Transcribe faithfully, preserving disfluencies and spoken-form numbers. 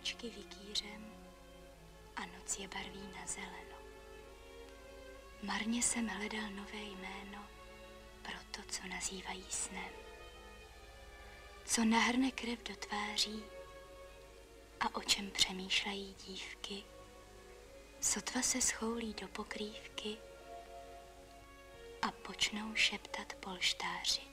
očky vykýřem a noc je barví na zeleno. Marně jsem hledal nové jméno pro to, co nazývají snem. Co nahrne krev do tváří a o čem přemýšlejí dívky, sotva se schoulí do pokrývky a počnou šeptat polštáři.